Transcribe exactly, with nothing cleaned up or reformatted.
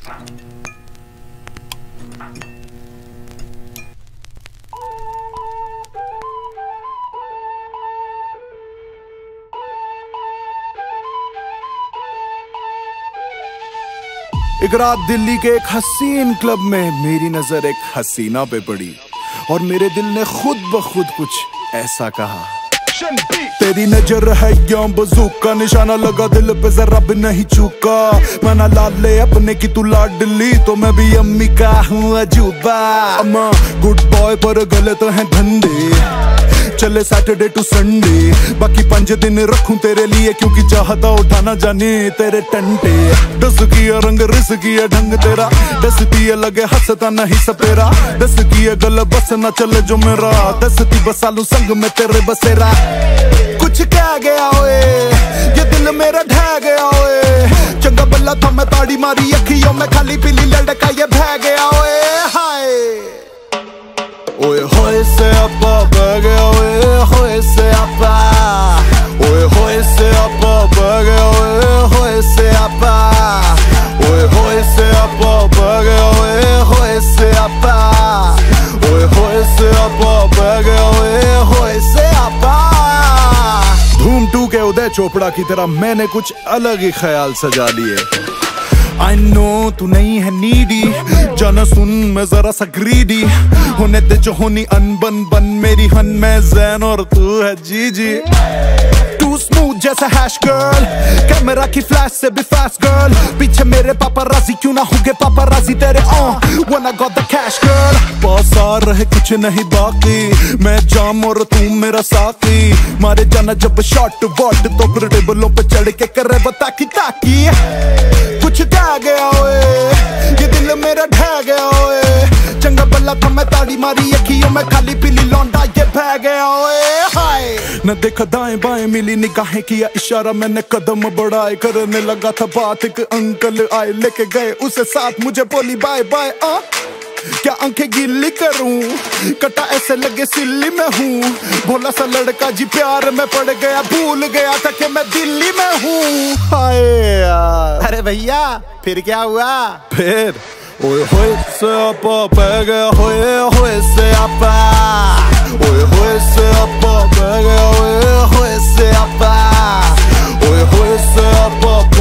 एक रात दिल्ली के एक हसीन क्लब में मेरी नजर एक हसीना पे पड़ी और मेरे दिल ने खुद ब खुद कुछ ऐसा कहा, तेरी नजर है या बजूका, निशाना लगा दिल पे जरा भी नहीं चूका। मना लाले अपने की तू लाडली, तो मैं भी अम्मी का हूँ अजूबा। अम्मा गुड बॉय पर गलत है धंधे, चले सैटरडे टू संडे, बाकी पांच दिन रखूं तेरे लिए, क्योंकि चाहता उठाना जाने तेरे टंटे। दस किया रंग रिस किया ढंग तेरा, दसती लगे हंसता नहीं सपेरा, दस किया गल बस न चले जो मेरा, दसती बसालू संग में तेरे बसेरा। कुछ कह गया ओए ये दिल मेरा ढह गया ओए, चंगा बल्ला था मैं ताड़ी मारी अखियों में खाली पीली लड़का ये बह गया ओए। हाय ओए होए से अपा बह गया ओए, होए से अपा, ओए होए से अपा बह गया ओए, होए से अपा, ओए होए से अपा बह गया ओए, होए से अपा, ओए होए से अपा बह गया ओए, होए से अपा। धूम टू के उदय चोपड़ा की तरह मैंने कुछ अलग ही ख्याल सजा लिए। I know तू नहीं है नीडी, जाना सुन मैं जरा सा ग्रीडी, होने दे जो होनी अनबन बन मेरी हन में जैन और तू है जीजी। तू स्मूथ जैसा हैश गर्ल, कैमरा की फ्लैश से भी फास्ट गर्ल, पीछे मेरे पापा राजी क्यों ना होगे पापा राजी तेरे on when I got the cash girl। पास आ रहे कुछ नहीं बाकी, मैं जाम और तू मेरा साथी, मारे जाना जब शॉट वॉट तो फिर टेबलों पे चढ़ के करे बता की ताकी। कुछ कह गया ओए ये दिल मेरा ढह गया ओए, चंगा बल्ला था मैं ताड़ी मारी अखियों में खाली पीली लौंडा ये बह गया ओए। हाय न देखा दाएं बाएं मिली निगाहें किया इशारा, मैंने कदम बढ़ाए करने लगा था बात, एक अंकल आए लेके गए उसे साथ, मुझे बोली बाय बाय। आ क्या आंखें गिल्ली करूं, कटा ऐसे लगे सिल्ली में हूँ, भोला सा लड़का जी प्यार में पड़ गया, भूल गया था कि मैं दिल्ली में हूँ। हाय यार अरे भैया फिर क्या हुआ? फिर ओए होए से अपा बह गया होए, होए से अपा, ओए होए से अपा बह गया होए, होए से अपा, ओए होए से अपा